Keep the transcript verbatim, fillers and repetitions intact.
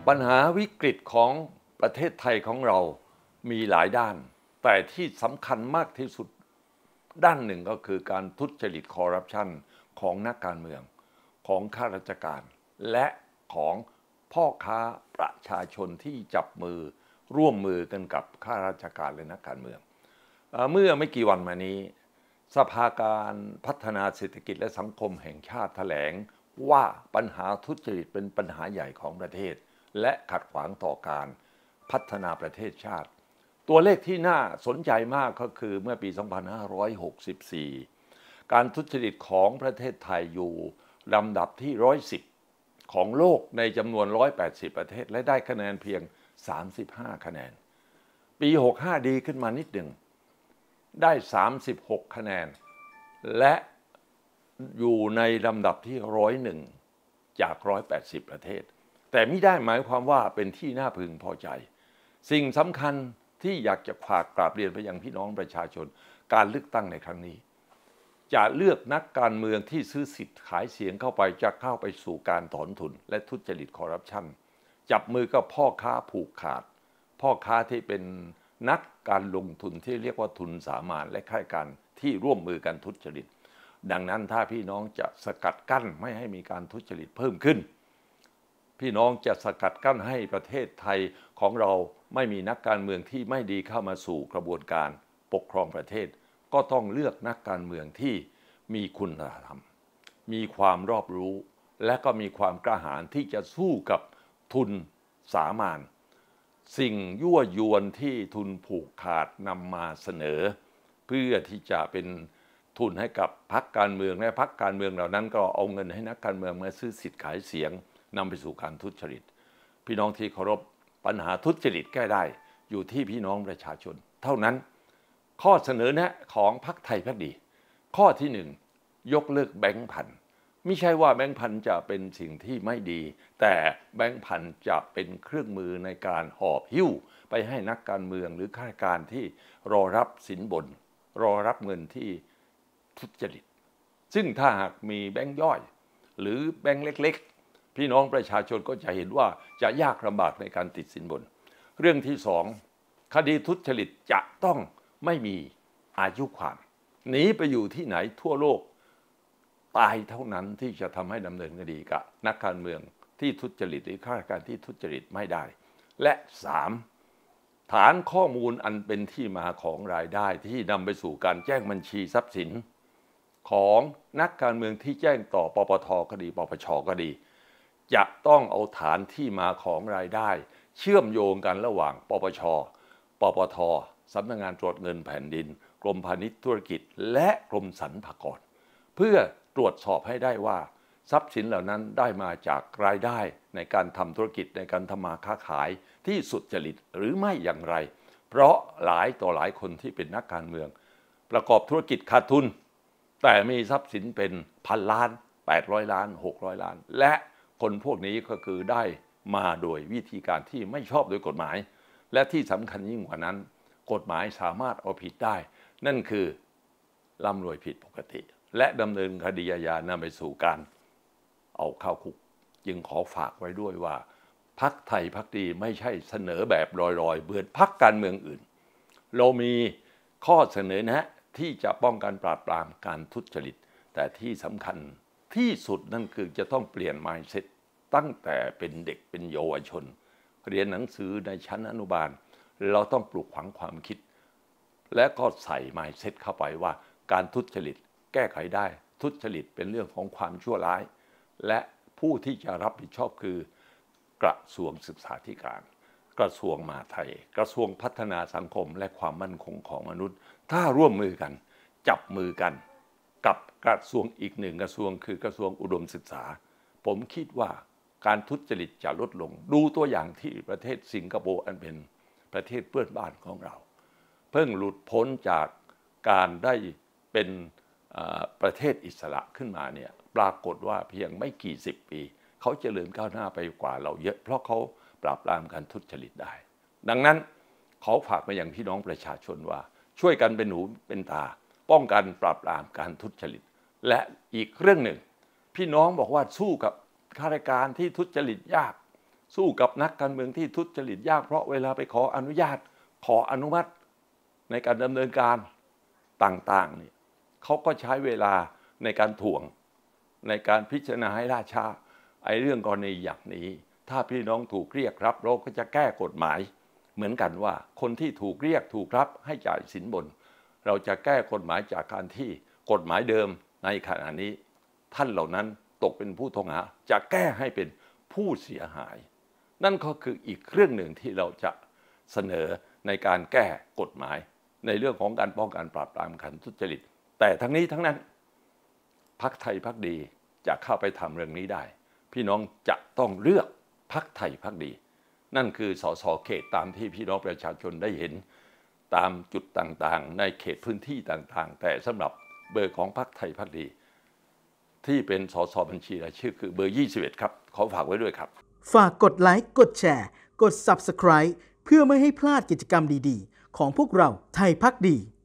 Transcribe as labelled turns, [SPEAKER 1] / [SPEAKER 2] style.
[SPEAKER 1] ปัญหาวิกฤตของประเทศไทยของเรามีหลายด้านแต่ที่สำคัญมากที่สุดด้านหนึ่งก็คือการทุจริตคอร์รัปชันของนักการเมืองของข้าราชการและของพ่อค้าประชาชนที่จับมือร่วมมือกันกับข้าราชการและนักการเมืองเมื่อไม่กี่วันมานี้สภาการพัฒนาเศรษฐกิจและสังคมแห่งชาติแถลงว่าปัญหาทุจริตเป็นปัญหาใหญ่ของประเทศและขัดขวางต่อการพัฒนาประเทศชาติตัวเลขที่น่าสนใจมากก็คือเมื่อปี สองพันห้าร้อยหกสิบสี่ การทุจริตของประเทศไทยอยู่ลำดับที่หนึ่งร้อยสิบของโลกในจำนวนหนึ่งร้อยแปดสิบประเทศและได้คะแนนเพียงสามสิบห้าคะแนนปีหกสิบห้าดีขึ้นมานิดหนึ่งได้สามสิบหกคะแนนและอยู่ในลำดับที่หนึ่งร้อยเอ็ดจากหนึ่งร้อยแปดสิบประเทศแต่ไม่ได้หมายความว่าเป็นที่น่าพึงพอใจสิ่งสำคัญที่อยากจะฝากกราบเรียนไปยังพี่น้องประชาชนการเลือกตั้งในครั้งนี้จะเลือกนักการเมืองที่ซื้อสิทธิ์ขายเสียงเข้าไปจะเข้าไปสู่การถอนทุนและทุจริตคอร์รัปชันจับมือกับพ่อค้าผูกขาดพ่อค้าที่เป็นนักการลงทุนที่เรียกว่าทุนสามัญและข้าราชการที่ร่วมมือกันทุจริตดังนั้นถ้าพี่น้องจะสกัดกั้นไม่ให้มีการทุจริตเพิ่มขึ้นพี่น้องจะสกัดกั้นให้ประเทศไทยของเราไม่มีนักการเมืองที่ไม่ดีเข้ามาสู่กระบวนการปกครองประเทศก็ต้องเลือกนักการเมืองที่มีคุณธรรมมีความรอบรู้และก็มีความกล้าหาญที่จะสู้กับทุนสามัญสิ่งยั่วยวนที่ทุนผูกขาดนำมาเสนอเพื่อที่จะเป็นทุนให้กับพรรคการเมืองและพรรคการเมืองเหล่านั้นก็เอาเงินให้นักการเมืองมาซื้อสิทธิ์ขายเสียงนำไปสู่การทุจริตพี่น้องที่เคารพปัญหาทุจริตแก้ได้อยู่ที่พี่น้องประชาชนเท่านั้นข้อเสนอแนะของพรรคไทยพักดีข้อที่หนึ่งยกเลิกแบงค์พันไม่ใช่ว่าแบงค์พันจะเป็นสิ่งที่ไม่ดีแต่แบงค์พันจะเป็นเครื่องมือในการหอบหิ้วไปให้นักการเมืองหรือข้าราชการที่รอรับสินบนรอรับเงินที่ทุจริตซึ่งถ้าหากมีแบงค์ย่อยหรือแบงค์เล็กๆพี่น้องประชาชนก็จะเห็นว่าจะยากลำบากในการติดสินบนเรื่องที่สองคดีทุจริตจะต้องไม่มีอายุความหนีไปอยู่ที่ไหนทั่วโลกตายเท่านั้นที่จะทำให้ดำเนินคดีกับนักการเมืองที่ทุจริตหรือข้าราชการที่ทุจริตไม่ได้และสามฐานข้อมูลอันเป็นที่มาของรายได้ที่นำไปสู่การแจ้งบัญชีทรัพย์สินของนักการเมืองที่แจ้งต่อปปทก็ดีปปชก็ดีจะต้องเอาฐานที่มาของรายได้เชื่อมโยงกันระหว่างปปชปปทสำนักงานตรวจเงินแผ่นดินกรมพาณิชย์ธุรกิจและกรมสรรพากรเพื่อตรวจสอบให้ได้ว่าทรัพย์สินเหล่านั้นได้มาจากรายได้ในการทำธุรกิจในการทำมาค้าขายที่สุจริตหรือไม่อย่างไรเพราะหลายต่อหลายคนที่เป็นนักการเมืองประกอบธุรกิจขาดทุนแต่มีทรัพย์สินเป็นพันล้านแปดร้อยล้านหกร้อยล้านและคนพวกนี้ก็คือได้มาโดยวิธีการที่ไม่ชอบโดยกฎหมายและที่สำคัญยิ่งกว่านั้นกฎหมายสามารถเอาผิดได้นั่นคือร่ำรวยผิดปกติและดำเนินคดีอาญานำไปสู่การเอาเข้าคุกจึงขอฝากไว้ด้วยว่าพรรคไทยพรรคดีไม่ใช่เสนอแบบลอยๆเบือนพรรคการเมืองอื่นเรามีข้อเสนอแนะที่จะป้องกันปราบปรามการทุจริตแต่ที่สำคัญที่สุดนั่นคือจะต้องเปลี่ยน mindset ตั้งแต่เป็นเด็กเป็นเยาวชนเรียนหนังสือในชั้นอนุบาลเราต้องปลูกฝังความคิดและก็ใส่ mindset เข้าไปว่าการทุจริตแก้ไขได้ทุจริตเป็นเรื่องของความชั่วร้ายและผู้ที่จะรับผิดชอบคือกระทรวงศึกษาธิการกระทรวงมหาดไทยกระทรวงพัฒนาสังคมและความมั่นคงของมนุษย์ถ้าร่วมมือกันจับมือกันกับกระทรวงอีกหนึ่งกระทรวงคือกระทรวงอุดมศึกษาผมคิดว่าการทุจริตจะลดลงดูตัวอย่างที่ประเทศสิงคโปร์อันเป็นประเทศเพื่อนบ้านของเราเพิ่งหลุดพ้นจากการได้เป็นประเทศอิสระขึ้นมาเนี่ยปรากฏว่าเพียงไม่กี่สิบปีเขาเจริญก้าวหน้าไปกว่าเราเยอะเพราะเขาปราบปรามการทุจริตได้ดังนั้นขอฝากไปยังพี่น้องประชาชนว่าช่วยกันเป็นหูเป็นตาป้องกันปราบปรามการทุจริตและอีกเรื่องหนึ่งพี่น้องบอกว่าสู้กับข้าราชการที่ทุจริตยากสู้กับนักการเมืองที่ทุจริตยากเพราะเวลาไปขออนุญาตขออนุมัติในการดำเนินการต่างๆนี่เขาก็ใช้เวลาในการถ่วงในการพิจารณาให้ล่าช้าไอ้เรื่องกรณีอย่างนี้ถ้าพี่น้องถูกเรียกรับเราก็จะแก้กฎหมายเหมือนกันว่าคนที่ถูกเรียกถูกรับให้จ่ายสินบนเราจะแก้กฎหมายจากการที่กฎหมายเดิมในขณะนี้ท่านเหล่านั้นตกเป็นผู้ต้องหาจะแก้ให้เป็นผู้เสียหายนั่นก็คืออีกเรื่องหนึ่งที่เราจะเสนอในการแก้กฎหมายในเรื่องของการป้องกันปราบปรามการทุจริตแต่ทั้งนี้ทั้งนั้นพรรคไทยพรรคดีจะเข้าไปทำเรื่องนี้ได้พี่น้องจะต้องเลือกพรรคไทยพรรคดีนั่นคือสสเขตตามที่พี่น้องประชาชนได้เห็นตามจุดต่างๆในเขตพื้นที่ต่างๆแต่สำหรับเบอร์ของพรรคไทยพรรคดีที่เป็นสสบัญชีรายชื่อคือเบอร์ยี่สิบเอ็ดครับขอฝากไว้ด้วยครับ
[SPEAKER 2] ฝากกดไลค์กดแชร์กด ซับสไครบ์ เพื่อไม่ให้พลาดกิจกรรมดีๆของพวกเราไทยพรรคดี